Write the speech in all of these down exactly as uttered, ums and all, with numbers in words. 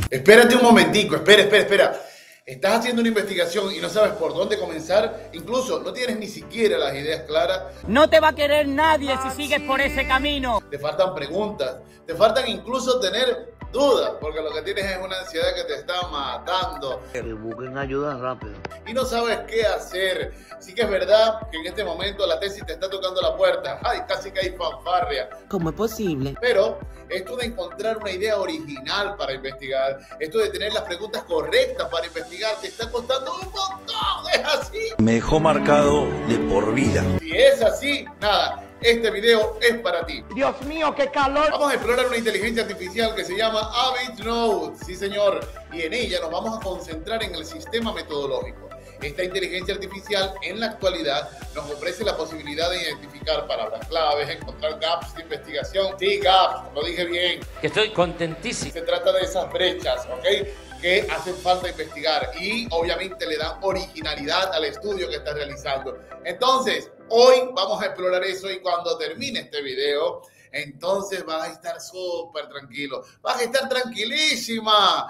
Espérate un momentico, espera, espera, espera. Estás haciendo una investigación y no sabes por dónde comenzar, incluso no tienes ni siquiera las ideas claras. No te va a querer nadie si sigues por ese camino. Te faltan preguntas, te faltan incluso tener dudas, porque lo que tienes es una ansiedad que te está matando. Que busquen ayuda rápido. Y no sabes qué hacer. Sí que es verdad que en este momento la tesis te está tocando la puerta. Ay, casi que hay fanfarria. ¿Cómo es posible? Pero esto de encontrar una idea original para investigar, esto de tener las preguntas correctas para investigar, te está costando un montón. Es así. Me dejó marcado de por vida. Si es así, nada. Este video es para ti. Dios mío, qué calor. Vamos a explorar una inteligencia artificial que se llama Habitnode. Sí, señor. Y en ella nos vamos a concentrar en el sistema metodológico. Esta inteligencia artificial en la actualidad nos ofrece la posibilidad de identificar palabras claves, encontrar gaps de investigación. Sí, gaps, lo dije bien. Que estoy contentísimo. Se trata de esas brechas, ¿ok?, que hacen falta investigar y obviamente le dan originalidad al estudio que estás realizando. Entonces, hoy vamos a explorar eso y cuando termine este video, entonces vas a estar súper tranquilo. Vas a estar tranquilísima.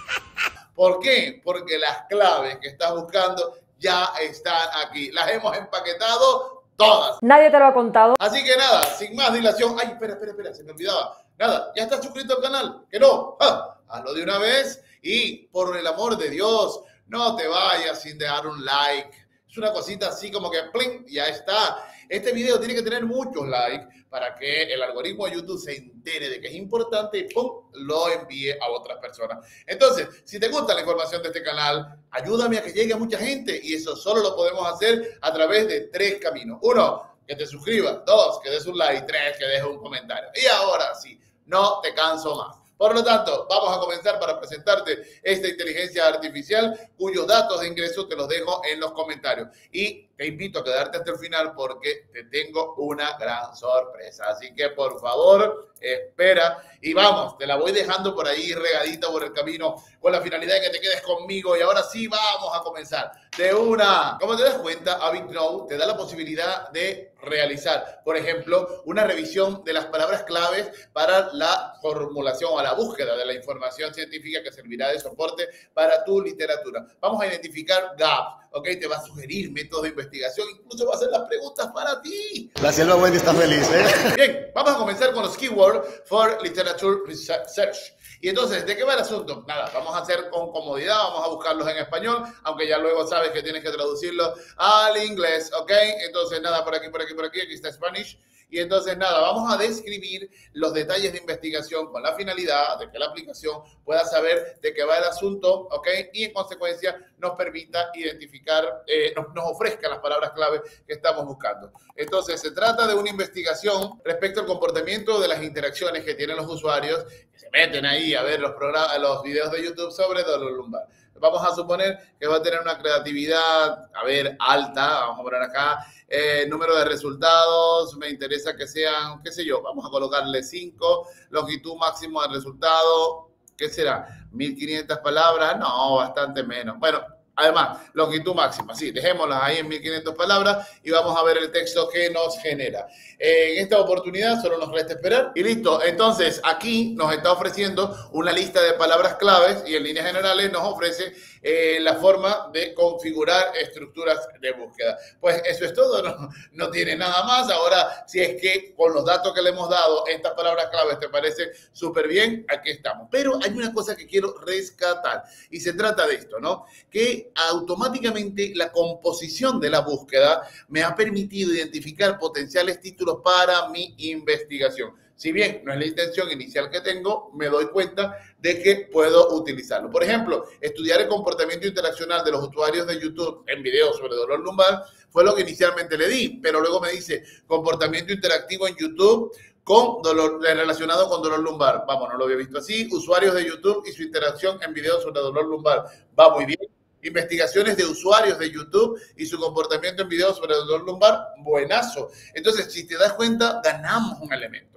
¿Por qué? Porque las claves que estás buscando ya están aquí. Las hemos empaquetado todas. Nadie te lo ha contado. Así que nada, sin más dilación. Ay, espera, espera, espera, se me olvidaba. Nada, ¿ya estás suscrito al canal? ¿Que no? Ah, hazlo de una vez y por el amor de Dios, no te vayas sin dejar un like. Es una cosita así como que ¡pling! Ya está. Este video tiene que tener muchos likes para que el algoritmo de YouTube se entere de que es importante y ¡pum!, lo envíe a otras personas. Entonces, si te gusta la información de este canal, ayúdame a que llegue a mucha gente y eso solo lo podemos hacer a través de tres caminos. Uno, que te suscribas. Dos, que des un like. Tres, que dejes un comentario. Y ahora sí, no te canso más. Por lo tanto, vamos a comenzar para presentarte esta inteligencia artificial cuyos datos de ingreso te los dejo en los comentarios. Y te invito a quedarte hasta el final porque te tengo una gran sorpresa. Así que, por favor, espera. Y vamos, te la voy dejando por ahí regadita por el camino con la finalidad de que te quedes conmigo. Y ahora sí, vamos a comenzar. De una. Como te das cuenta, Habitnode te da la posibilidad de realizar, por ejemplo, una revisión de las palabras claves para la formulación o la búsqueda de la información científica que servirá de soporte para tu literatura. Vamos a identificar gaps, ¿ok? Te va a sugerir métodos de investigación, incluso va a hacer las preguntas para ti. La selva Wendy está feliz, ¿eh? Bien, vamos a comenzar con los keywords for literature research. Y entonces, ¿de qué va el asunto? Nada, vamos a hacer con comodidad, vamos a buscarlos en español, aunque ya luego sabes que tienes que traducirlos al inglés, ¿ok? Entonces, nada, por aquí, por aquí, por aquí, aquí está Spanish. Y entonces, nada, vamos a describir los detalles de investigación con la finalidad de que la aplicación pueda saber de qué va el asunto, ¿ok? Y en consecuencia nos permita identificar, eh, nos, nos ofrezca las palabras clave que estamos buscando. Entonces, se trata de una investigación respecto al comportamiento de las interacciones que tienen los usuarios que se meten ahí a ver los, programas, los videos de YouTube sobre dolor lumbar. Vamos a suponer que va a tener una creatividad, a ver, alta, vamos a poner acá, eh, número de resultados, me interesa que sean, qué sé yo, vamos a colocarle cinco, longitud máximo del resultado, ¿qué será? mil quinientas palabras, no, bastante menos. Bueno, además, longitud máxima, sí, dejémoslas ahí en mil quinientas palabras y vamos a ver el texto que nos genera. Eh, en esta oportunidad solo nos resta esperar y listo. Entonces, aquí nos está ofreciendo una lista de palabras claves y en líneas generales nos ofrece eh, la forma de configurar estructuras de búsqueda. Pues eso es todo, no, no tiene nada más. Ahora, si es que con los datos que le hemos dado, estas palabras claves te parecen súper bien, aquí estamos. Pero hay una cosa que quiero rescatar y se trata de esto, ¿no? Que automáticamente la composición de la búsqueda me ha permitido identificar potenciales títulos para mi investigación. Si bien no es la intención inicial que tengo, me doy cuenta de que puedo utilizarlo. Por ejemplo, estudiar el comportamiento interaccional de los usuarios de YouTube en videos sobre dolor lumbar fue lo que inicialmente le di, pero luego me dice comportamiento interactivo en YouTube con dolor, relacionado con dolor lumbar. Vamos, no lo había visto así. Usuarios de YouTube y su interacción en videos sobre dolor lumbar. Va muy bien. Investigaciones de usuarios de YouTube y su comportamiento en videos sobre el dolor lumbar, buenazo. Entonces, si te das cuenta, ganamos un elemento.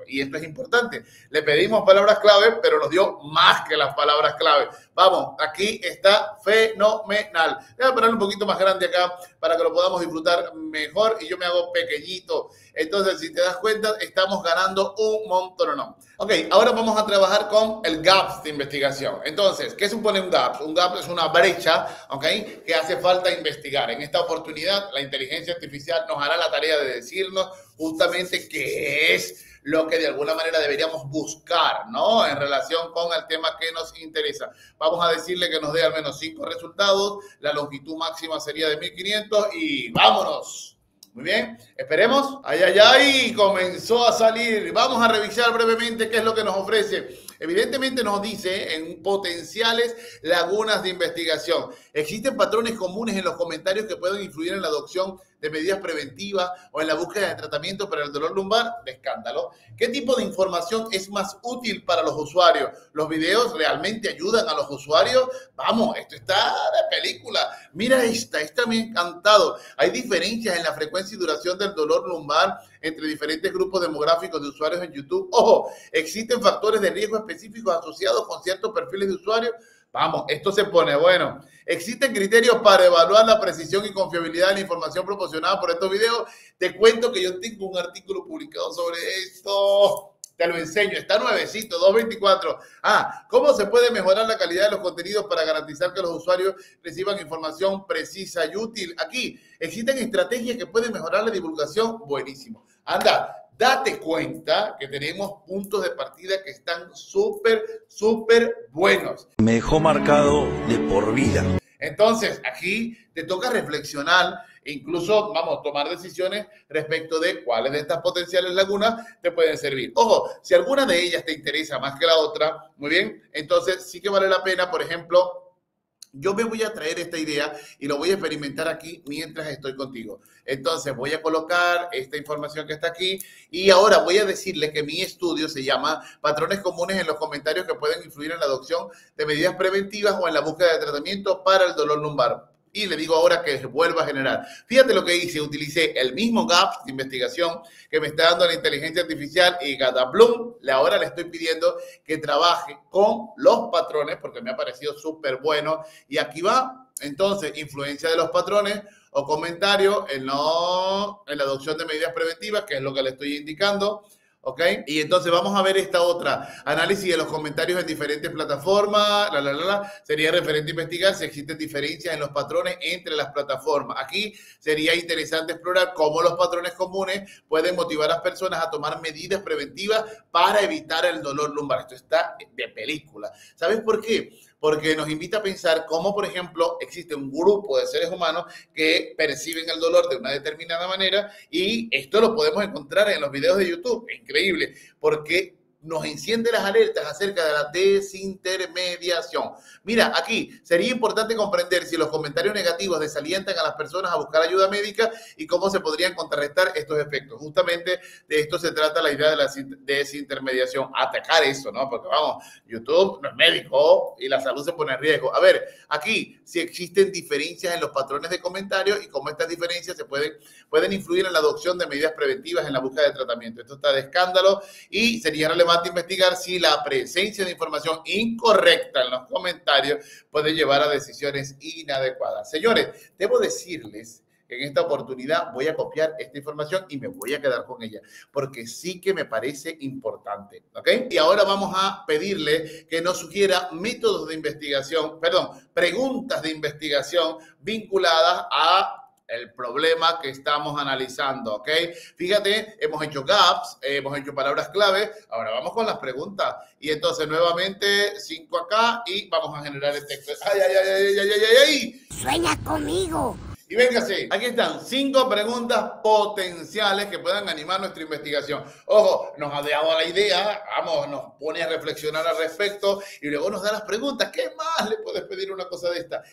Y esto es importante. Le pedimos palabras clave, pero nos dio más que las palabras clave. Vamos, aquí está fenomenal. Voy a ponerlo un poquito más grande acá para que lo podamos disfrutar mejor y yo me hago pequeñito. Entonces, si te das cuenta, estamos ganando un montón, ¿no? Ok, ahora vamos a trabajar con el gaps de investigación. Entonces, ¿qué supone un gap? Un gap es una brecha, ¿ok?, que hace falta investigar. En esta oportunidad, la inteligencia artificial nos hará la tarea de decirnos justamente qué es lo que de alguna manera deberíamos buscar, ¿no?, en relación con el tema que nos interesa. Vamos a decirle que nos dé al menos cinco resultados. La longitud máxima sería de mil quinientos y ¡vámonos! Muy bien, esperemos. Ay, ay, ay, comenzó a salir. Vamos a revisar brevemente qué es lo que nos ofrece. Evidentemente nos dice en potenciales lagunas de investigación. ¿Existen patrones comunes en los comentarios que pueden influir en la adopción de medidas preventivas o en la búsqueda de tratamiento para el dolor lumbar? De escándalo. ¿Qué tipo de información es más útil para los usuarios? ¿Los videos realmente ayudan a los usuarios? Vamos, esto está de película. Mira esta, esta me ha encantado. Hay diferencias en la frecuencia y duración del dolor lumbar entre diferentes grupos demográficos de usuarios en YouTube. Ojo, ¿existen factores de riesgo específicos asociados con ciertos perfiles de usuarios? Vamos, esto se pone bueno. ¿Existen criterios para evaluar la precisión y confiabilidad de la información proporcionada por estos videos? Te cuento que yo tengo un artículo publicado sobre esto. Te lo enseño, está nuevecito, dos veinticuatro. Ah, ¿cómo se puede mejorar la calidad de los contenidos para garantizar que los usuarios reciban información precisa y útil? Aquí, ¿existen estrategias que pueden mejorar la divulgación? Buenísimo. Anda, date cuenta que tenemos puntos de partida que están súper, súper buenos. Me dejó marcado de por vida. Entonces, aquí te toca reflexionar e incluso, vamos, tomar decisiones respecto de cuáles de estas potenciales lagunas te pueden servir. Ojo, si alguna de ellas te interesa más que la otra, muy bien, entonces sí que vale la pena, por ejemplo, yo me voy a traer esta idea y lo voy a experimentar aquí mientras estoy contigo. Entonces voy a colocar esta información que está aquí y ahora voy a decirle que mi estudio se llama Patrones comunes en los comentarios que pueden influir en la adopción de medidas preventivas o en la búsqueda de tratamiento para el dolor lumbar. Y le digo ahora que vuelva a generar. Fíjate lo que hice, utilicé el mismo gap de investigación que me está dando la inteligencia artificial y Gadablum, ahora le estoy pidiendo que trabaje con los patrones porque me ha parecido súper bueno. Y aquí va, entonces, influencia de los patrones o comentarios en, no, en la adopción de medidas preventivas, que es lo que le estoy indicando. ¿Ok? Y entonces vamos a ver esta otra. Análisis de los comentarios en diferentes plataformas. La, la, la, la. Sería referente a investigar si existen diferencias en los patrones entre las plataformas. Aquí sería interesante explorar cómo los patrones comunes pueden motivar a las personas a tomar medidas preventivas para evitar el dolor lumbar. Esto está de película. ¿Sabes por qué? Porque nos invita a pensar cómo, por ejemplo, existe un grupo de seres humanos que perciben el dolor de una determinada manera y esto lo podemos encontrar en los videos de YouTube. Es increíble, porque nos enciende las alertas acerca de la desintermediación. Mira, aquí sería importante comprender si los comentarios negativos desalientan a las personas a buscar ayuda médica y cómo se podrían contrarrestar estos efectos. Justamente de esto se trata la idea de la desintermediación, atacar eso, ¿no? Porque vamos, YouTube no es médico y la salud se pone en riesgo. A ver, aquí, si existen diferencias en los patrones de comentarios y cómo estas diferencias se pueden, pueden influir en la adopción de medidas preventivas en la búsqueda de tratamiento. Esto está de escándalo y sería relevante investigar si la presencia de información incorrecta en los comentarios puede llevar a decisiones inadecuadas. Señores, debo decirles que en esta oportunidad voy a copiar esta información y me voy a quedar con ella, porque sí que me parece importante, ¿ok? Y ahora vamos a pedirle que nos sugiera métodos de investigación, perdón, preguntas de investigación vinculadas a el problema que estamos analizando, ¿ok? Fíjate, hemos hecho gaps, eh, hemos hecho palabras clave, ahora vamos con las preguntas. Y entonces, nuevamente, cinco acá y vamos a generar el texto. ¡Ay, ay, ay, ay, ay, ay, ay, ay! ¡Sueña conmigo! Y véngase, aquí están cinco preguntas potenciales que puedan animar nuestra investigación. Ojo, nos ha dado la idea, vamos, nos pone a reflexionar al respecto y luego nos da las preguntas. ¿Qué más le puedes pedir una cosa de esta?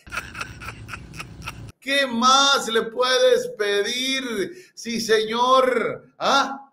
¿Qué más le puedes pedir? Sí, señor. ¿Ah? Te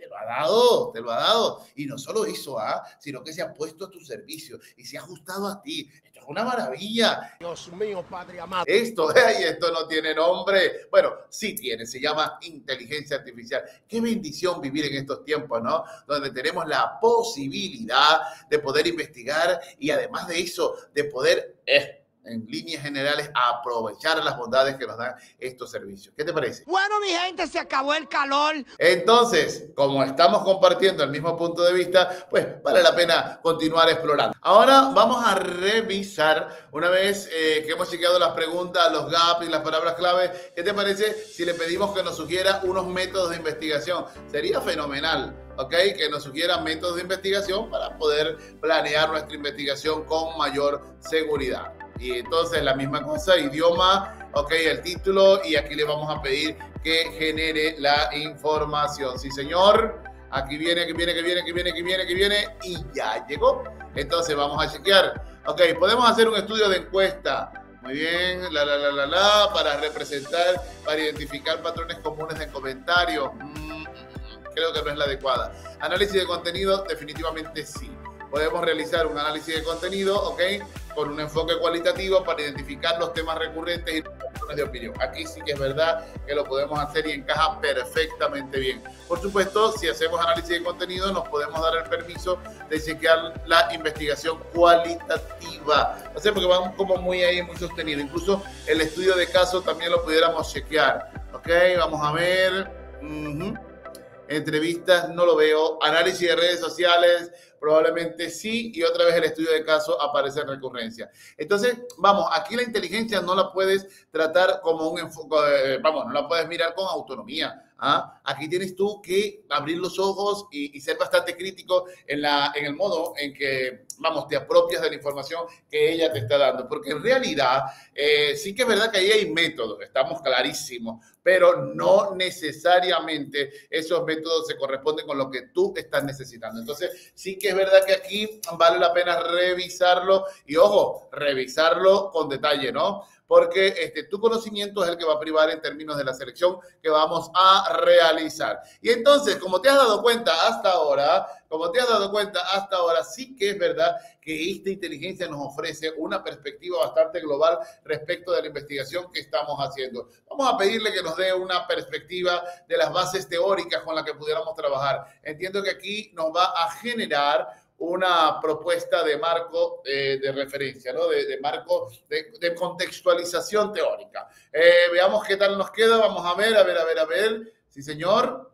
lo ha dado, te lo ha dado. Y no solo eso, ¿ah? Sino que se ha puesto a tu servicio y se ha ajustado a ti. Esto es una maravilla. Dios mío, Padre amado. Esto, eh, esto no tiene nombre. Bueno, sí tiene, se llama inteligencia artificial. Qué bendición vivir en estos tiempos, ¿no? Donde tenemos la posibilidad de poder investigar y además de eso, de poder... Eh, en líneas generales, a aprovechar las bondades que nos dan estos servicios. ¿Qué te parece? Bueno, mi gente, se acabó el calor. Entonces, como estamos compartiendo el mismo punto de vista, pues vale la pena continuar explorando. Ahora vamos a revisar, una vez eh, que hemos chequeado las preguntas, los gaps y las palabras clave, ¿qué te parece si le pedimos que nos sugiera unos métodos de investigación? Sería fenomenal. ¿Ok? Que nos sugieran métodos de investigación para poder planear nuestra investigación con mayor seguridad. Y entonces la misma cosa, idioma, ok, el título, y aquí le vamos a pedir que genere la información. Sí, señor, aquí viene, aquí viene, aquí viene, aquí viene, aquí viene, aquí viene, y ya llegó. Entonces vamos a chequear. Ok, podemos hacer un estudio de encuesta. Muy bien, la, la, la, la, la, para representar, para identificar patrones comunes de comentarios. Mm, creo que no es la adecuada. Análisis de contenido, definitivamente sí. Podemos realizar un análisis de contenido, ¿ok? Con un enfoque cualitativo para identificar los temas recurrentes y patrones de opinión. Aquí sí que es verdad que lo podemos hacer y encaja perfectamente bien. Por supuesto, si hacemos análisis de contenido, nos podemos dar el permiso de chequear la investigación cualitativa. O sea, porque vamos como muy ahí, muy sostenido. Incluso el estudio de caso también lo pudiéramos chequear. ¿Ok? Vamos a ver. Uh-huh. Entrevistas, no lo veo. Análisis de redes sociales, probablemente sí. Y otra vez el estudio de caso aparece en recurrencia. Entonces, vamos, aquí la inteligencia no la puedes tratar como un enfoque, eh, vamos, no la puedes mirar con autonomía. ¿Ah? Aquí tienes tú que abrir los ojos y, y ser bastante crítico en, la, en el modo en que, vamos, te apropias de la información que ella te está dando. Porque en realidad, eh, sí que es verdad que ahí hay métodos, estamos clarísimos, pero no necesariamente esos métodos se corresponden con lo que tú estás necesitando. Entonces, sí que es verdad que aquí vale la pena revisarlo y, ojo, revisarlo con detalle, ¿no? Porque este, tu conocimiento es el que va a privar en términos de la selección que vamos a realizar. Y entonces, como te has dado cuenta hasta ahora, como te has dado cuenta hasta ahora, sí que es verdad que esta inteligencia nos ofrece una perspectiva bastante global respecto de la investigación que estamos haciendo. Vamos a pedirle que nos dé una perspectiva de las bases teóricas con las que pudiéramos trabajar. Entiendo que aquí nos va a generar una propuesta de marco eh, de referencia, ¿no? De, de marco de, de contextualización teórica. Eh, veamos qué tal nos queda. Vamos a ver, a ver, a ver, a ver. Sí, señor.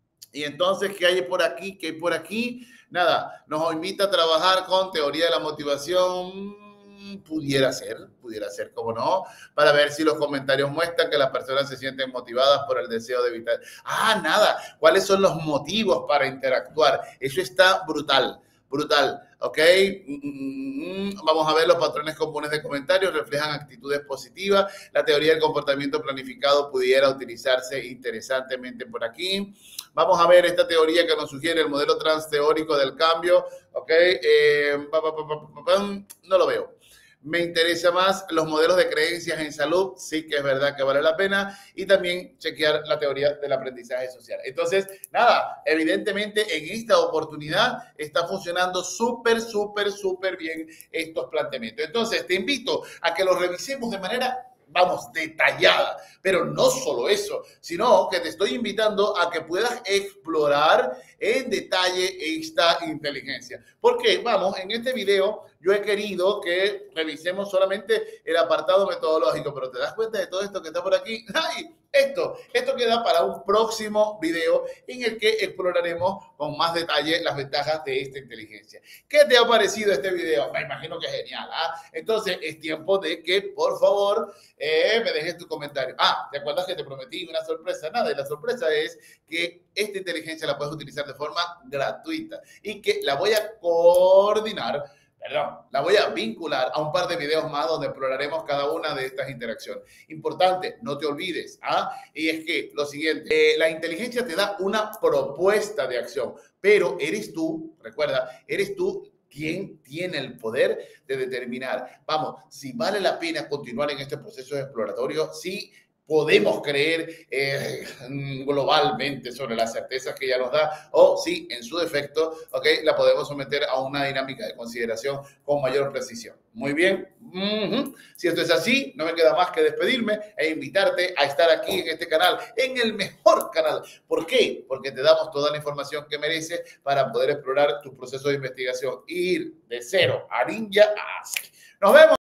Y entonces, ¿qué hay por aquí? ¿Qué hay por aquí? Nada, nos invita a trabajar con teoría de la motivación. Pudiera ser, pudiera ser, ¿cómo no? Para ver si los comentarios muestran que las personas se sienten motivadas por el deseo de evitar. Ah, nada. ¿Cuáles son los motivos para interactuar? Eso está brutal. Brutal, ¿ok? Vamos a ver los patrones comunes de comentarios, reflejan actitudes positivas. La teoría del comportamiento planificado pudiera utilizarse interesantemente por aquí. Vamos a ver esta teoría que nos sugiere el modelo transteórico del cambio, ¿ok? Eh, no lo veo. Me interesa más los modelos de creencias en salud, sí que es verdad que vale la pena, y también chequear la teoría del aprendizaje social. Entonces, nada, evidentemente en esta oportunidad está funcionando súper, súper, súper bien estos planteamientos. Entonces, te invito a que los revisemos de manera, vamos, detallada, pero no solo eso, sino que te estoy invitando a que puedas explorar en detalle esta inteligencia. Porque, vamos, en este video yo he querido que revisemos solamente el apartado metodológico, pero te das cuenta de todo esto que está por aquí. ¡Ay! Esto, esto queda para un próximo video en el que exploraremos con más detalle las ventajas de esta inteligencia. ¿Qué te ha parecido este video? Me imagino que es genial, ¿ah? Entonces es tiempo de que, por favor, eh, me dejes tu comentario. Ah, ¿te acuerdas que te prometí una sorpresa? Nada, y la sorpresa es que esta inteligencia la puedes utilizar de forma gratuita y que la voy a coordinar. Perdón, la voy a vincular a un par de videos más donde exploraremos cada una de estas interacciones. Importante, no te olvides, ¿ah? Y es que lo siguiente, eh, la inteligencia te da una propuesta de acción, pero eres tú, recuerda, eres tú quien tiene el poder de determinar, vamos, si vale la pena continuar en este proceso exploratorio, si podemos creer eh, globalmente sobre las certezas que ella nos da, o si en su defecto, ok, la podemos someter a una dinámica de consideración con mayor precisión. Muy bien. Uh-huh. Si esto es así, no me queda más que despedirme e invitarte a estar aquí en este canal, en el mejor canal. ¿Por qué? Porque te damos toda la información que mereces para poder explorar tu proceso de investigación, ir de cero a ninja a ASCII. Nos vemos.